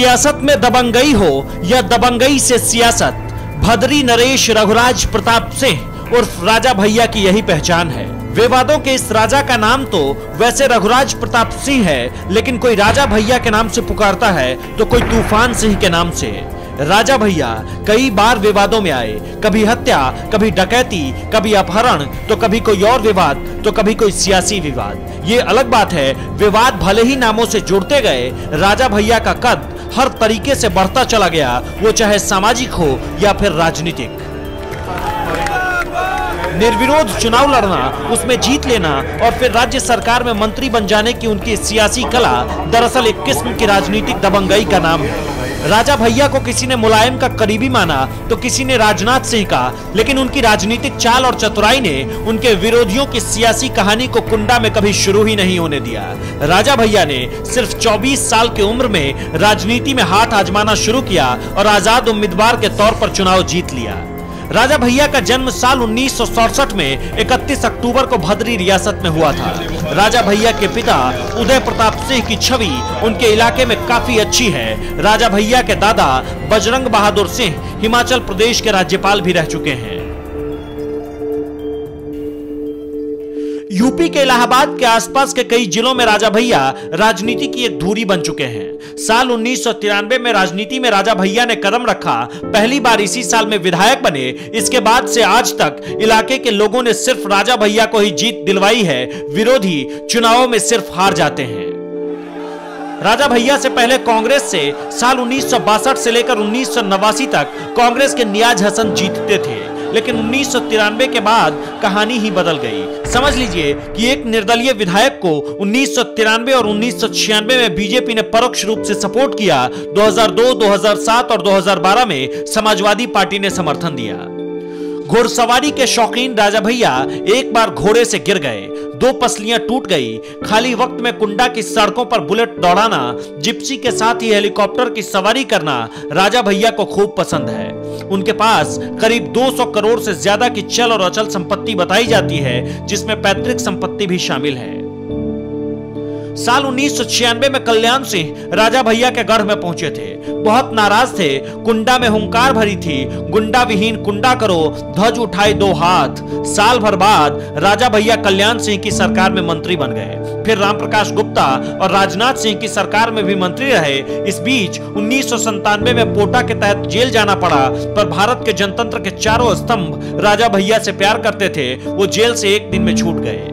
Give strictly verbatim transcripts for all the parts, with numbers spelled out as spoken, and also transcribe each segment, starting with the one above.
सियासत में दबंगई हो या दबंगई से सियासत, भदरी नरेश रघुराज प्रताप सिंह उर्फ राजा भैया की यही पहचान है। विवादों के इस राजा का नाम तो वैसे रघुराज प्रताप सिंह है, लेकिन कोई राजा भैया के नाम से पुकारता है तो कोई तूफान सिंह के नाम से। राजा भैया कई बार विवादों में आए, कभी हत्या, कभी डकैती, कभी अपहरण, तो कभी कोई और विवाद, तो कभी कोई सियासी विवाद। ये अलग बात है, विवाद भले ही नामों से जुड़ते गए, राजा भैया का कद हर तरीके से बढ़ता चला गया, वो चाहे सामाजिक हो या फिर राजनीतिक। निर्विरोध चुनाव लड़ना, उसमें जीत लेना और फिर राज्य सरकार में मंत्री बन जाने की उनकी सियासी कला दरअसल एक किस्म की राजनीतिक दबंगई का नाम है। राजा भैया को किसी ने मुलायम का करीबी माना तो किसी ने राजनाथ सिंह का, लेकिन उनकी राजनीतिक चाल और चतुराई ने उनके विरोधियों की सियासी कहानी को कुंडा में कभी शुरू ही नहीं होने दिया। राजा भैया ने सिर्फ चौबीस साल की उम्र में राजनीति में हाथ आजमाना शुरू किया और आजाद उम्मीदवार के तौर पर चुनाव जीत लिया। राजा भैया का जन्म साल उन्नीस सौ सड़सठ में इकतीस अक्टूबर को भदरी रियासत में हुआ था। राजा भैया के पिता उदय प्रताप सिंह की छवि उनके इलाके में काफी अच्छी है। राजा भैया के दादा बजरंग बहादुर सिंह हिमाचल प्रदेश के राज्यपाल भी रह चुके हैं। यूपी के इलाहाबाद के आसपास के कई जिलों में राजा भैया राजनीति की एक धुरी बन चुके हैं। साल उन्नीस सौ तिरानवे में राजनीति में राजा भैया ने कदम रखा, पहली बार इसी साल में विधायक बने। इसके बाद से आज तक इलाके के लोगों ने सिर्फ राजा भैया को ही जीत दिलवाई है, विरोधी चुनावों में सिर्फ हार जाते हैं। राजा भैया से पहले कांग्रेस से साल उन्नीस सौ बासठ से लेकर उन्नीस सौ नवासी तक कांग्रेस के नियाज हसन जीतते थे, लेकिन उन्नीस सौ तिरानवे के बाद कहानी ही बदल गई। समझ लीजिए कि एक निर्दलीय विधायक को उन्नीस सौ तिरानवे और उन्नीस सौ छियानवे में बीजेपी ने परोक्ष रूप से सपोर्ट किया। दो हज़ार दो, दो हज़ार सात और दो हज़ार बारह में समाजवादी पार्टी ने समर्थन दिया। घुड़सवारी के शौकीन राजा भैया एक बार घोड़े से गिर गए, दो पसलियां टूट गई। खाली वक्त में कुंडा की सड़कों पर बुलेट दौड़ाना, जिप्सी के साथ ही हेलीकॉप्टर की सवारी करना राजा भैया को खूब पसंद है। उनके पास करीब दो सौ करोड़ से ज्यादा की चल और अचल संपत्ति बताई जाती है, जिसमें पैतृक संपत्ति भी शामिल है। साल उन्नीस सौ छियानवे में कल्याण सिंह राजा भैया के गढ़ में पहुंचे थे। बहुत नाराज थे, कुंडा में हुंकार भरी थी, गुंडा विहीन कुंडा करो, ध्वज उठाए दो हाथ। साल भर बाद राजा भैया कल्याण सिंह की सरकार में मंत्री बन गए, फिर रामप्रकाश गुप्ता और राजनाथ सिंह की सरकार में भी मंत्री रहे। इस बीच उन्नीस सौ संतानवे में पोटा के तहत जेल जाना पड़ा, पर भारत के जनतंत्र के चारों स्तंभ राजा भैया से प्यार करते थे, वो जेल से एक दिन में छूट गए।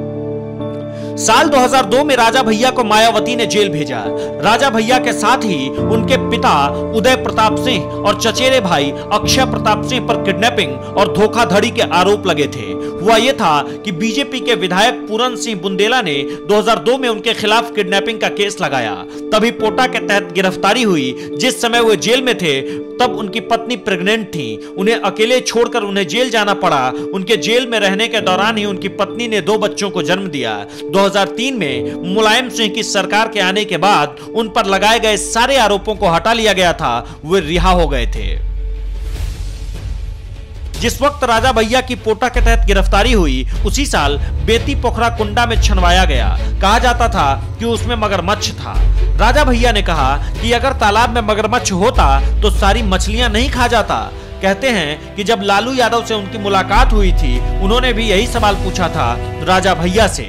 साल दो हज़ार दो में राजा भैया को मायावती ने जेल भेजा। राजा भैया के साथ ही उनके पिता उदय प्रताप सिंह और चचेरे भाई अक्षय प्रताप सिंह पर किडनैपिंग और धोखाधड़ी के आरोप लगे थे। हुआ यह था कि बीजेपी के विधायक पूरन सिंह बुंदेला ने दो हज़ार दो में उनके खिलाफ किडनैपिंग का केस लगाया। तभी पोटा के तहत गिरफ्तारी हुई। जिस समय वो जेल में थे तब उनकी पत्नी प्रेग्नेंट थी। उन्हें अकेले छोड़कर उन्हें जेल जाना पड़ा। उनके जेल में रहने के दौरान ही उनकी पत्नी ने दो बच्चों को जन्म दिया। दो हज़ार तीन में मुलायम सिंह की सरकार के आने के बाद उन पर लगाए गए सारे आरोपों को हटा लिया गया था, वे रिहा हो गए थे। जिस वक्त राजा भैया की पोटा के तहत गिरफ्तारी हुई, उसी साल बेती पोखरा कुंडा में छनवाया गया। कहा जाता था कि उसमें मगरमच्छ था। राजा भैया ने कहा कि अगर तालाब में मगरमच्छ होता तो सारी मछलियां नहीं खा जाता। कहते हैं कि जब लालू यादव से उनकी मुलाकात हुई थी, उन्होंने भी यही सवाल पूछा था राजा भैया से।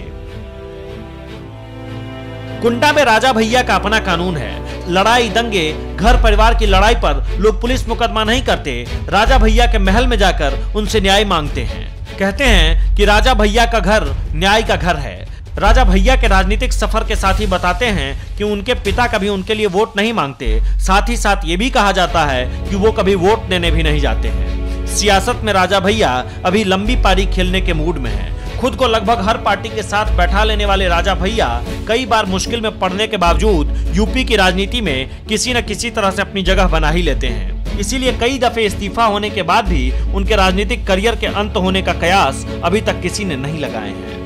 कुंडा में राजा भैया का अपना कानून है। लड़ाई, दंगे, घर परिवार की लड़ाई पर लोग पुलिस मुकदमा नहीं करते, राजा भैया के महल में जाकर उनसे न्याय मांगते हैं। कहते हैं कि राजा भैया का घर न्याय का घर है। राजा भैया के राजनीतिक सफर के साथ ही बताते हैं कि उनके पिता कभी उनके लिए वोट नहीं मांगते। साथ ही साथ ये भी कहा जाता है कि वो कभी वोट देने भी नहीं जाते हैं। सियासत में राजा भैया अभी लंबी पारी खेलने के मूड में है। खुद को लगभग हर पार्टी के साथ बैठा लेने वाले राजा भैया कई बार मुश्किल में पड़ने के बावजूद यूपी की राजनीति में किसी न किसी तरह से अपनी जगह बना ही लेते हैं। इसीलिए कई दफे इस्तीफा होने के बाद भी उनके राजनीतिक करियर के अंत होने का कयास अभी तक किसी ने नहीं लगाए हैं।